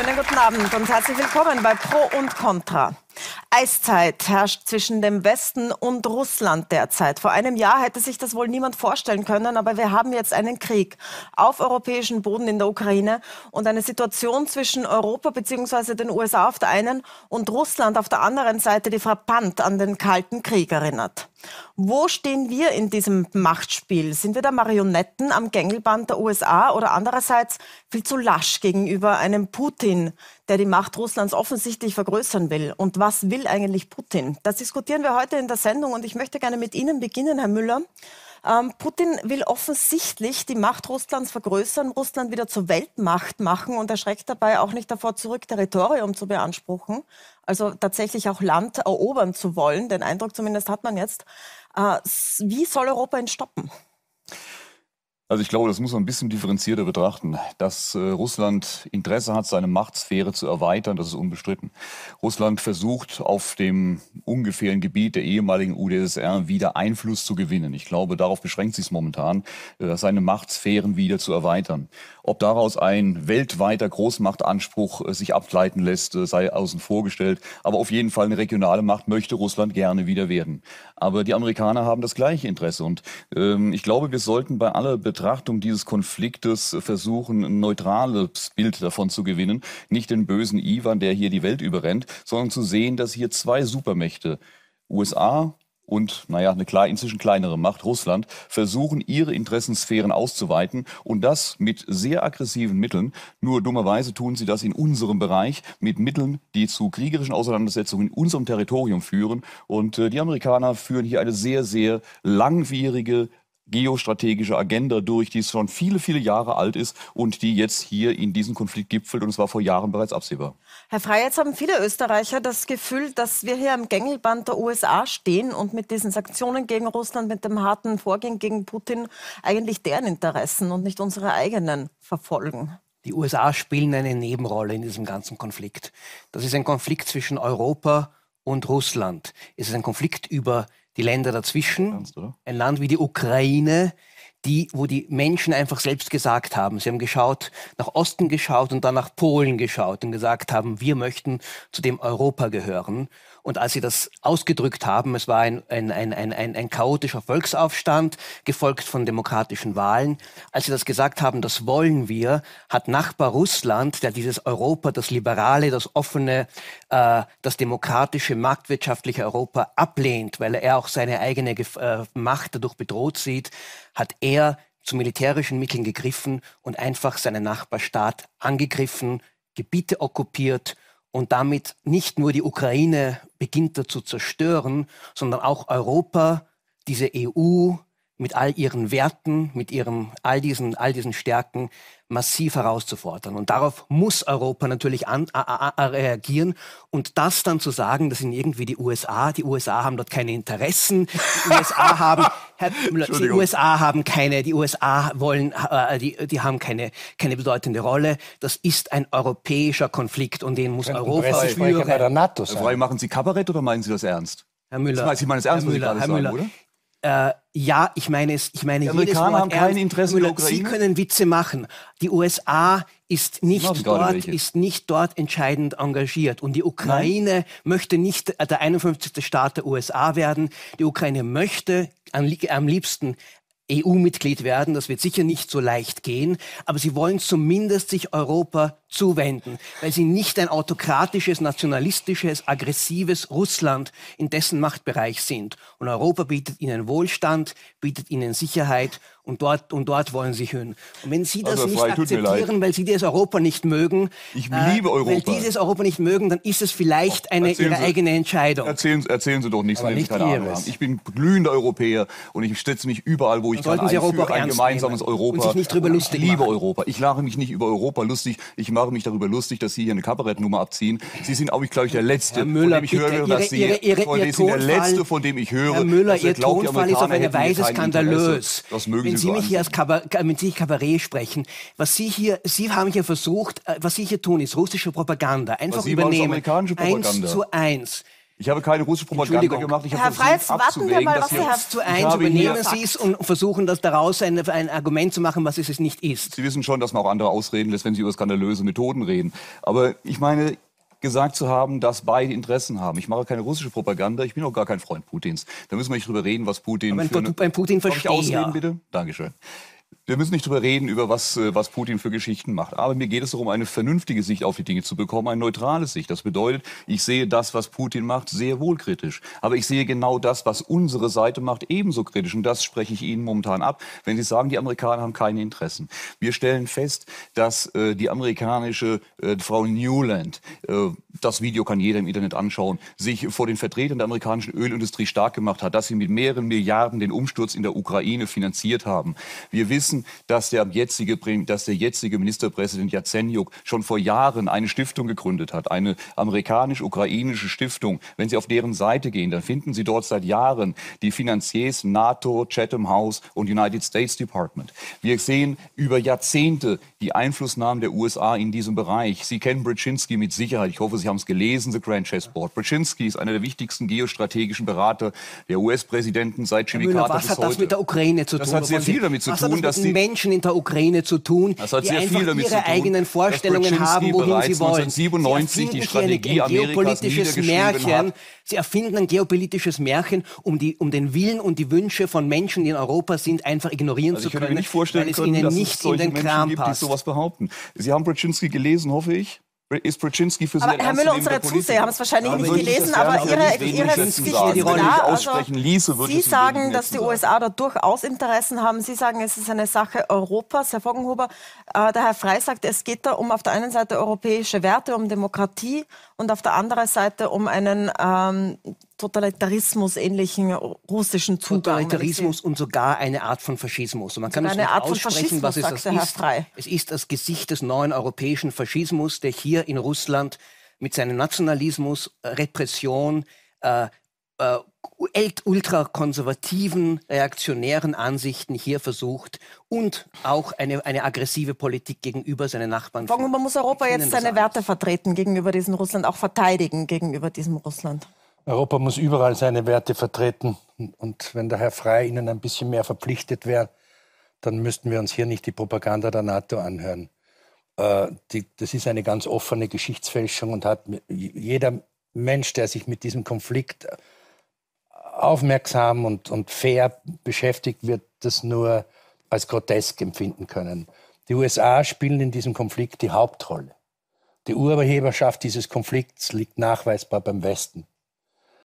Schönen guten Abend und herzlich willkommen bei Pro und Contra. Eiszeit herrscht zwischen dem Westen und Russland derzeit. Vor einem Jahr hätte sich das wohl niemand vorstellen können, aber wir haben jetzt einen Krieg auf europäischem Boden in der Ukraine und eine Situation zwischen Europa bzw. den USA auf der einen und Russland auf der anderen Seite, die frappant an den Kalten Krieg erinnert. Wo stehen wir in diesem Machtspiel? Sind wir da Marionetten am Gängelband der USA oder andererseits viel zu lasch gegenüber einem Putin, der die Macht Russlands offensichtlich vergrößern will? Und was will eigentlich Putin? Das diskutieren wir heute in der Sendung und ich möchte gerne mit Ihnen beginnen, Herr Müller. Putin will offensichtlich die Macht Russlands vergrößern, Russland wieder zur Weltmacht machen und er schreckt dabei auch nicht davor zurück, Territorium zu beanspruchen, also tatsächlich auch Land erobern zu wollen. Den Eindruck zumindest hat man jetzt. Wie soll Europa ihn stoppen? Also ich glaube, das muss man ein bisschen differenzierter betrachten. Dass Russland Interesse hat, seine Machtsphäre zu erweitern, das ist unbestritten. Russland versucht auf dem ungefähren Gebiet der ehemaligen UdSSR wieder Einfluss zu gewinnen. Ich glaube, darauf beschränkt sich es momentan, seine Machtsphären wieder zu erweitern. Ob daraus ein weltweiter Großmachtanspruch sich ableiten lässt, sei außen vor gestellt. Aber auf jeden Fall eine regionale Macht möchte Russland gerne wieder werden. Aber die Amerikaner haben das gleiche Interesse. Und ich glaube, wir sollten bei aller Betrachtung dieses Konfliktes versuchen, ein neutrales Bild davon zu gewinnen. Nicht den bösen Iwan, der hier die Welt überrennt, sondern zu sehen, dass hier zwei Supermächte, USA und, eine inzwischen kleinere Macht, Russland, versuchen, ihre Interessensphären auszuweiten und das mit sehr aggressiven Mitteln. Nur dummerweise tun sie das in unserem Bereich mit Mitteln, die zu kriegerischen Auseinandersetzungen in unserem Territorium führen. Und die Amerikaner führen hier eine sehr, sehr langwierige geostrategische Agenda durch, die schon viele, viele Jahre alt ist und die jetzt hier in diesen Konflikt gipfelt und es war vor Jahren bereits absehbar. Herr Frey, jetzt haben viele Österreicher das Gefühl, dass wir hier am Gängelband der USA stehen und mit diesen Sanktionen gegen Russland, mit dem harten Vorgehen gegen Putin eigentlich deren Interessen und nicht unsere eigenen verfolgen. Die USA spielen eine Nebenrolle in diesem ganzen Konflikt. Das ist ein Konflikt zwischen Europa und Russland. Es ist ein Konflikt über die Länder dazwischen, ein Land wie die Ukraine, wo die Menschen einfach selbst gesagt haben, sie haben nach Osten geschaut und dann nach Polen geschaut und gesagt haben, wir möchten zu dem Europa gehören. Und als sie das ausgedrückt haben, es war ein chaotischer Volksaufstand, gefolgt von demokratischen Wahlen. Als sie das gesagt haben, das wollen wir, hat Nachbar Russland, der dieses Europa, das liberale, das offene, das demokratische, marktwirtschaftliche Europa ablehnt, weil er auch seine eigene Macht dadurch bedroht sieht, hat er zu militärischen Mitteln gegriffen und einfach seinen Nachbarstaat angegriffen, Gebiete okkupiert und damit nicht nur die Ukraine beginnt er zu zerstören, sondern auch Europa, diese EU mit all ihren Werten, mit all diesen Stärken massiv herauszufordern. Und darauf muss Europa natürlich reagieren. Und das dann zu sagen, das sind irgendwie die USA haben dort keine Interessen, die USA haben, die USA haben keine, die USA wollen, die haben keine bedeutende Rolle. Das ist ein europäischer Konflikt und den muss Europa führen. Bei der NATO sein. Herr Frey, machen Sie Kabarett oder meinen Sie das ernst? Herr Müller, Sie meinen es ernst, was Sie gerade sagen, oder? Ja, ich meine jedes Wort haben kein Interesse in der Ukraine. Sie können Witze machen. Die USA ist nicht dort entscheidend engagiert. Und die Ukraine möchte nicht der 51. Staat der USA werden. Die Ukraine möchte am liebsten EU-Mitglied werden. Das wird sicher nicht so leicht gehen. Aber sie wollen zumindest sich Europa zuwenden, weil sie nicht ein autokratisches, nationalistisches, aggressives Russland in dessen Machtbereich sind. Und Europa bietet ihnen Wohlstand, bietet ihnen Sicherheit und dort wollen sie hin. Und wenn Sie das nicht akzeptieren, weil Sie dieses Europa nicht mögen, ich liebe Europa. Weil Sie dieses Europa nicht mögen, dann ist es vielleicht Ihre eigene Entscheidung. Erzählen Sie doch nichts, von dem Sie keine Ahnung haben. Ich bin glühender Europäer und ich setze mich überall, wo ich kann, für ein gemeinsames Europa. Und sich nicht drüber lustig machen. Ich liebe Europa. Ich mache mich nicht über Europa lustig. Ich mache mich darüber lustig, dass Sie hier eine Kabarettnummer abziehen. Sie sind auch, glaube ich, der Letzte, Herr Müller, von dem ich höre, dass Sie... Sie sind der Letzte, von dem ich höre... Herr Müller, Ihr Tonfall ist auf eine Weise skandalös. Das mögen Wenn Sie mich hier als Kabarett sprechen, Sie haben hier versucht, was Sie hier tun, ist russische Propaganda. Einfach übernehmen. 1:1. Ich habe keine russische Propaganda gemacht. Ich Herr Frey, jetzt warten wir mal, was Sie haben zu eins. Übernehmen Sie es und versuchen, das daraus ein Argument zu machen, was es nicht ist. Sie wissen schon, dass man auch andere ausreden lässt, wenn sie über skandalöse Methoden reden. Aber ich meine, gesagt zu haben, dass beide Interessen haben. Ich mache keine russische Propaganda, ich bin auch gar kein Freund Putins. Da müssen wir nicht drüber reden, was Putin... Aber ein Putin verstehe ich ausreden, bitte? Dankeschön. Wir müssen nicht drüber reden, über was Putin für Geschichten macht. Aber mir geht es darum, eine vernünftige Sicht auf die Dinge zu bekommen, eine neutrale Sicht. Das bedeutet, ich sehe das, was Putin macht, sehr wohl kritisch. Aber ich sehe genau das, was unsere Seite macht, ebenso kritisch. Und das spreche ich Ihnen momentan ab, wenn Sie sagen, die Amerikaner haben keine Interessen. Wir stellen fest, dass die amerikanische Frau Newland, das Video kann jeder im Internet anschauen, sich vor den Vertretern der amerikanischen Ölindustrie stark gemacht hat, dass sie mit mehreren Milliarden den Umsturz in der Ukraine finanziert haben. Wir wissen, dass der jetzige Ministerpräsident Jazenjuk schon vor Jahren eine Stiftung gegründet hat, eine amerikanisch-ukrainische Stiftung. Wenn Sie auf deren Seite gehen, dann finden Sie dort seit Jahren die Finanziers NATO, Chatham House und United States Department. Wir sehen über Jahrzehnte die Einflussnahmen der USA in diesem Bereich. Sie kennen Brzezinski mit Sicherheit. Ich hoffe, Sie haben es gelesen, The Grand Chessboard. Brzezinski ist einer der wichtigsten geostrategischen Berater der US-Präsidenten seit Jimmy Carter bis heute. Was hat das mit der Ukraine zu tun? Das hat sehr viel damit zu tun, dass die Menschen in der Ukraine zu tun, das hat die sehr einfach viel damit ihre zu tun, eigenen Vorstellungen haben, wohin sie wollen. 1997 die Strategie Amerikas niedergeschrieben hat. Sie erfinden ein geopolitisches Märchen, um den Willen und die Wünsche von Menschen, die in Europa sind, einfach ignorieren zu können, ich kann mir nicht vorstellen, weil es ihnen dass nicht es solche in den Menschen Kram gibt, passt. die sowas behaupten. Sie haben Brzezinski gelesen, hoffe ich. Ist Brzezinski für Sie aber Herr Müller, unsere Zuseher haben es wahrscheinlich nicht gelesen, aber Ihre Sicht ist klar. Also, Sie sagen, dass die USA da durchaus Interessen haben. Sie sagen, es ist eine Sache Europas. Herr Voggenhuber, der Herr Frey sagt, es geht da auf der einen Seite europäische Werte, um Demokratie und auf der anderen Seite um einen Totalitarismus-ähnlichen russischen Zugang. Totalitarismus und sogar eine Art von Faschismus. Und man kann eine Art von Faschismus, was sagt der Herr Frey. Es ist das Gesicht des neuen europäischen Faschismus, der hier in Russland mit seinem Nationalismus, Repression, ultrakonservativen, reaktionären Ansichten hier versucht und auch eine aggressive Politik gegenüber seinen Nachbarn. Man muss Europa jetzt seine Werte vertreten gegenüber diesem Russland, auch verteidigen gegenüber diesem Russland. Europa muss überall seine Werte vertreten. Und wenn der Herr Frey Ihnen ein bisschen mehr verpflichtet wäre, dann müssten wir uns hier nicht die Propaganda der NATO anhören. Das ist eine ganz offene Geschichtsfälschung und hat jeder Mensch, der sich mit diesem Konflikt aufmerksam und fair beschäftigt, wird das nur als grotesk empfinden können. Die USA spielen in diesem Konflikt die Hauptrolle. Die Urheberschaft dieses Konflikts liegt nachweisbar beim Westen.